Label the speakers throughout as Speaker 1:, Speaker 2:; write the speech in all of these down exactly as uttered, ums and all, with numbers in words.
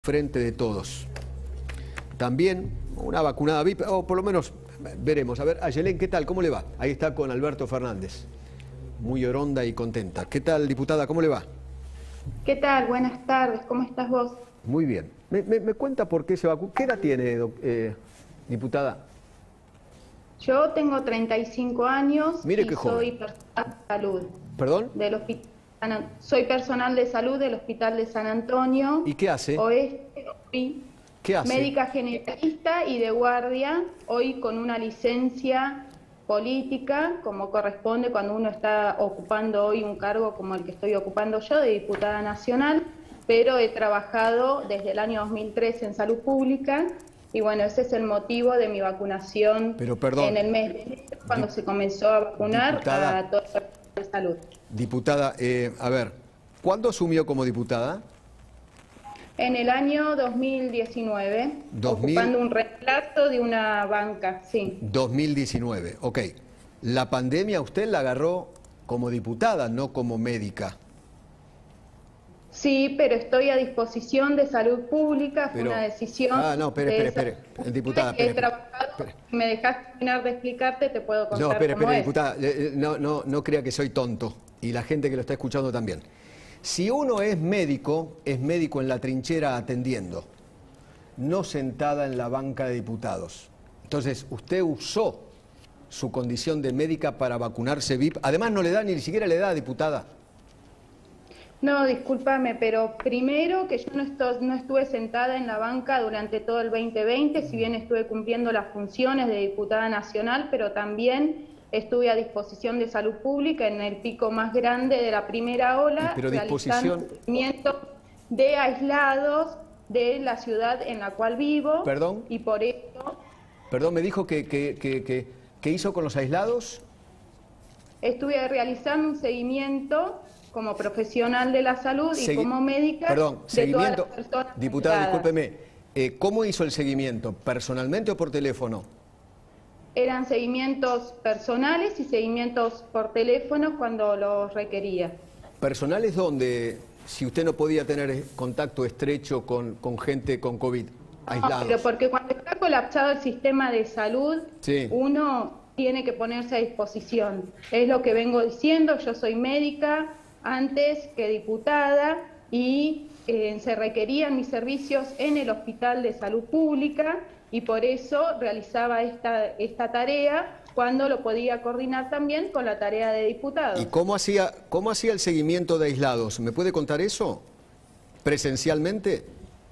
Speaker 1: Frente de Todos. También una vacunada V I P, o por lo menos veremos. A ver, Ayelén, ¿qué tal? ¿Cómo le va? Ahí está con Alberto Fernández. Muy oronda y contenta. ¿Qué tal, diputada? ¿Cómo le va?
Speaker 2: ¿Qué tal? Buenas tardes. ¿Cómo estás vos?
Speaker 1: Muy bien. ¿Me, me, me cuenta por qué se vacuna? ¿Qué edad tiene, eh, diputada?
Speaker 2: Yo tengo treinta y cinco años.
Speaker 1: Mire
Speaker 2: y
Speaker 1: qué
Speaker 2: soy
Speaker 1: joven.
Speaker 2: personal de salud.
Speaker 1: ¿Perdón?
Speaker 2: Del hospital, soy personal de salud del Hospital de San Antonio.
Speaker 1: ¿Y qué hace?
Speaker 2: Oeste, hoy,
Speaker 1: ¿Qué hace?
Speaker 2: médica generalista y de guardia, hoy con una licencia política, como corresponde cuando uno está ocupando hoy un cargo como el que estoy ocupando yo, de diputada nacional, pero he trabajado desde el año dos mil tres en salud pública, y bueno, ese es el motivo de mi vacunación.
Speaker 1: Pero, perdón,
Speaker 2: en el mes de enero, cuando
Speaker 1: Dip-
Speaker 2: se comenzó a vacunar
Speaker 1: diputada,
Speaker 2: a toda la de salud.
Speaker 1: Diputada, eh, a ver, ¿cuándo asumió como diputada?
Speaker 2: En el año dos mil diecinueve,
Speaker 1: dos mil
Speaker 2: ocupando un reemplazo de una banca, sí.
Speaker 1: dos mil diecinueve, ok. La pandemia usted la agarró como diputada, no como médica.
Speaker 2: Sí, pero estoy a disposición de salud pública, fue
Speaker 1: Pero-
Speaker 2: una decisión.
Speaker 1: Ah, no, espere,
Speaker 2: de
Speaker 1: espere,
Speaker 2: esa-
Speaker 1: espere, diputada,
Speaker 2: He
Speaker 1: espere, espere,
Speaker 2: trabajado,
Speaker 1: espere.
Speaker 2: si me dejas terminar de explicarte, te puedo contar
Speaker 1: No, espere,
Speaker 2: cómo
Speaker 1: espere,
Speaker 2: es.
Speaker 1: diputada, eh, eh, no, no, no crea que soy tonto, y la gente que lo está escuchando también. Si uno es médico, es médico en la trinchera atendiendo, no sentada en la banca de diputados. Entonces, usted usó su condición de médica para vacunarse V I P. Además, no le da, ni siquiera le da, diputada.
Speaker 2: No, discúlpame, pero primero que yo no, esto- no estuve sentada en la banca durante todo el veinte veinte, si bien estuve cumpliendo las funciones de diputada nacional, pero también estuve a disposición de salud pública en el pico más grande de la primera ola,
Speaker 1: Y pero disposición-
Speaker 2: realizando seguimiento de aislados de la ciudad en la cual vivo.
Speaker 1: ¿Perdón?
Speaker 2: Y por eso
Speaker 1: Perdón, me dijo que, que, que, que- ¿qué hizo con los aislados?
Speaker 2: estuve realizando un seguimiento como profesional de la salud y
Speaker 1: Segui-
Speaker 2: como médica
Speaker 1: Perdón,
Speaker 2: de
Speaker 1: seguimiento.
Speaker 2: todas las personas
Speaker 1: Diputada,
Speaker 2: infectadas.
Speaker 1: discúlpeme. eh, ¿Cómo hizo el seguimiento? ¿Personalmente o por teléfono?
Speaker 2: Eran seguimientos personales y seguimientos por teléfono cuando los requería.
Speaker 1: ¿Personales donde, si usted no podía tener contacto estrecho con, con gente con COVID,
Speaker 2: No,
Speaker 1: aislados?
Speaker 2: pero porque cuando está colapsado el sistema de salud,
Speaker 1: Sí.
Speaker 2: uno tiene que ponerse a disposición. Es lo que vengo diciendo, yo soy médica antes que diputada y eh, se requerían mis servicios en el Hospital de Salud Pública y por eso realizaba esta, esta tarea cuando lo podía coordinar también con la tarea de diputado.
Speaker 1: ¿Y cómo hacía, cómo hacía el seguimiento de aislados? ¿Me puede contar eso? ¿Presencialmente?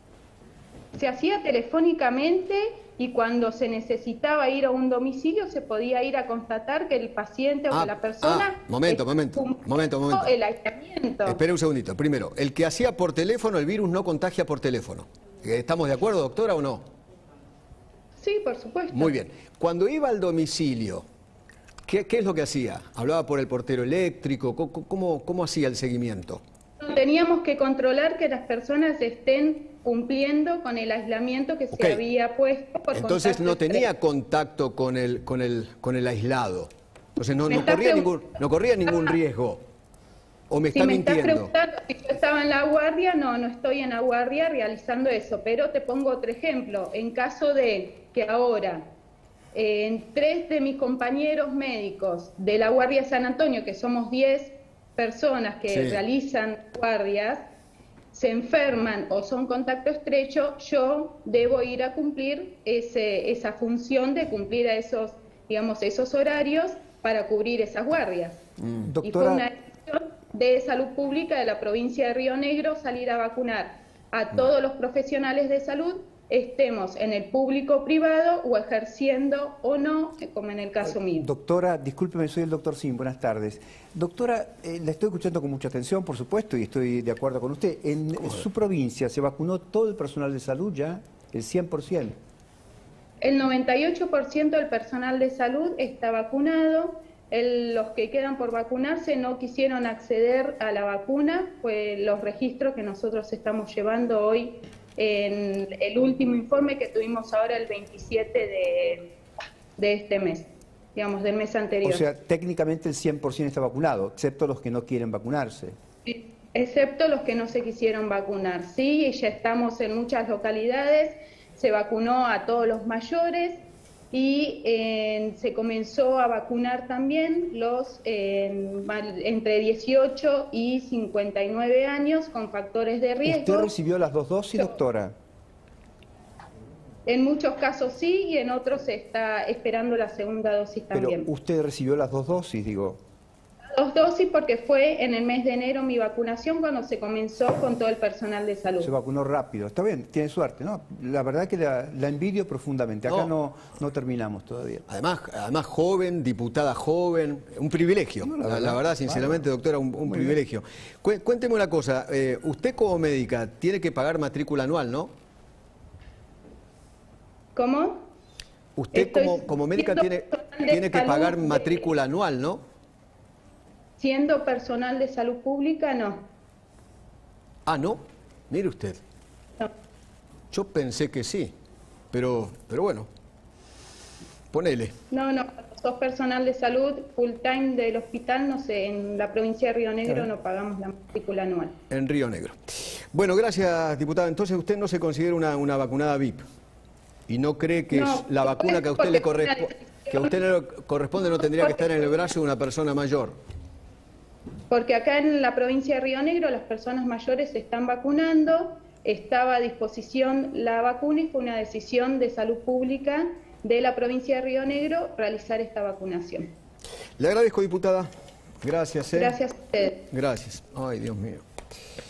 Speaker 2: Se hacía telefónicamente y cuando se necesitaba ir a un domicilio se podía ir a constatar que el paciente o
Speaker 1: Ah,
Speaker 2: que la persona...
Speaker 1: ah, momento,
Speaker 2: eh,
Speaker 1: momento,
Speaker 2: cumplió
Speaker 1: momento, momento.
Speaker 2: el aislamiento.
Speaker 1: Espere un segundito. Primero, el que hacía por teléfono, el virus no contagia por teléfono. ¿Estamos de acuerdo, doctora, o no?
Speaker 2: Sí, por supuesto.
Speaker 1: Muy bien. Cuando iba al domicilio, ¿qué, qué es lo que hacía? ¿Hablaba por el portero eléctrico? ¿Cómo, cómo, cómo hacía el seguimiento?
Speaker 2: Teníamos que controlar que las personas estén cumpliendo con el aislamiento que
Speaker 1: Ok.
Speaker 2: se había puesto. Por
Speaker 1: Entonces
Speaker 2: contacto
Speaker 1: no tenía
Speaker 2: estrecho.
Speaker 1: contacto con el, con el, con el aislado. Entonces no,
Speaker 2: Me
Speaker 1: no,
Speaker 2: está
Speaker 1: corría
Speaker 2: pregun-
Speaker 1: ningún, no corría ningún riesgo. ¿O me
Speaker 2: Si
Speaker 1: está
Speaker 2: me estás
Speaker 1: mintiendo?
Speaker 2: preguntando si yo estaba en la guardia, no, no estoy en la guardia realizando eso, pero te pongo otro ejemplo. En caso de que ahora eh, en tres de mis compañeros médicos de la Guardia San Antonio, que somos diez personas que
Speaker 1: Sí.
Speaker 2: realizan guardias, se enferman o son contacto estrecho, yo debo ir a cumplir ese, esa función de cumplir a esos, digamos, esos horarios para cubrir esas guardias.
Speaker 1: Mm.
Speaker 2: Y fue
Speaker 3: Doctora,
Speaker 2: una decisión de salud pública de la provincia de Río Negro salir a vacunar a todos los profesionales de salud, estemos en el público o privado o ejerciendo o no, como en el caso mío.
Speaker 3: doctora, discúlpeme, soy el doctor Sim, buenas tardes. Doctora, eh, la estoy escuchando con mucha atención, por supuesto, y estoy de acuerdo con usted. En su provincia, ¿se vacunó todo el personal de salud ya? ¿El cien por ciento?
Speaker 2: El noventa y ocho por ciento del personal de salud está vacunado. El- los que quedan por vacunarse no quisieron acceder a la vacuna, pues los registros que nosotros estamos llevando hoy en el último informe que tuvimos ahora el veintisiete de, de este mes, digamos, del mes anterior.
Speaker 3: O sea, técnicamente el cien por ciento está vacunado, excepto los que no quieren vacunarse.
Speaker 2: Sí, excepto los que no se quisieron vacunar. Sí, y ya estamos en muchas localidades, se vacunó a todos los mayores y eh, se comenzó a vacunar también los eh, entre dieciocho y cincuenta y nueve años con factores de riesgo.
Speaker 3: ¿Usted recibió las dos dosis, doctora?
Speaker 2: En muchos casos sí, y en otros se está esperando la segunda dosis también.
Speaker 3: Pero usted recibió las dos dosis, digo.
Speaker 2: Dos dosis porque fue en el mes de enero mi vacunación cuando se comenzó con todo el personal de salud.
Speaker 3: Se vacunó rápido. Está bien, tiene suerte, ¿no? La verdad que la, la envidio profundamente. Acá no. no, no terminamos todavía.
Speaker 1: Además, además joven, diputada joven, un privilegio. No, la, la, verdad, la verdad, sinceramente, vale. doctora, un, un privilegio. Bien. Cuénteme una cosa, eh, usted como médica tiene que pagar matrícula anual, ¿no?
Speaker 2: ¿Cómo?
Speaker 1: Usted como, como médica tiene, tiene que pagar matrícula anual, ¿no?
Speaker 2: Siendo personal de salud pública, no.
Speaker 1: Ah, ¿no? Mire usted.
Speaker 2: No.
Speaker 1: Yo pensé que sí, pero, pero bueno, ponele.
Speaker 2: No, no, sos personal de salud full time del hospital, no sé, en la provincia de Río Negro no pagamos la matrícula anual.
Speaker 1: En Río Negro. Bueno, gracias, diputada. Entonces usted no se considera una, una vacunada V I P y no cree que no, la vacuna que a usted le corresponde, que a usted le corresponde no tendría que estar en el brazo de una persona mayor.
Speaker 2: Porque acá en la provincia de Río Negro las personas mayores se están vacunando, estaba a disposición la vacuna y fue una decisión de salud pública de la provincia de Río Negro realizar esta vacunación.
Speaker 1: Le agradezco, diputada. Gracias. ¿eh?
Speaker 2: Gracias a usted.
Speaker 1: Gracias. Ay, Dios mío.